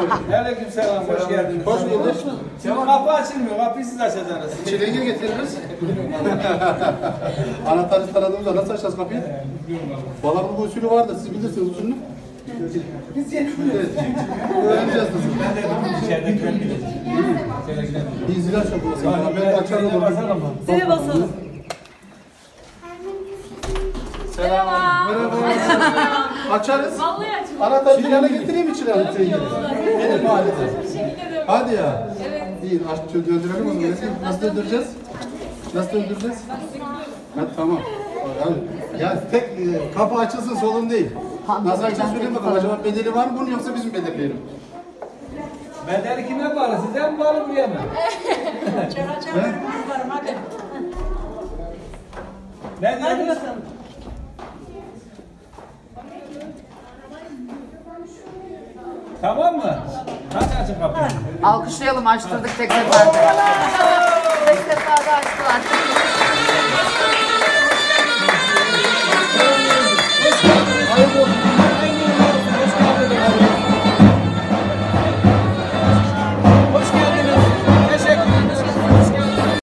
Aleykümselam, hoş geldiniz. Hoş bulduk. Şimdi kapı açılmıyor, kapıyı siz açacaksınız. Çilenge getiririz. Anahtarı taradığımızda nasıl açacağız kapıyı? Valla bu usulü vardır, siz bilirsiniz usulünü. Biz yetiştik. Öğreneceğiz nasıl. Ben de içeridekiler bileceğim. Bir zil açalım. Ben açarım onu. Zile basalım. Selam. Merhaba. Açarız. Vallahi açın. Anahtarı çilene getireyim mi çilene? Benim halinde. Hadi ya. Evet. İyi, döndürelim o zaman. Nasıl döndüreceğiz? Nasıl döndüreceğiz? Ha, tamam. Ya tek kapı açılsın sorun değil. Nasıl açacağız söyleyeyim bakalım. Acaba bedeli var mı bunun yoksa bizim belirleyelim? Bedeli kime bağlı? Size mi bağlı buraya mı? Ne diyorsunuz? Tamam mı? Hadi açın kapıyı. Alkışlayalım, açtırdık tek seferde. Tek seferde açtılar.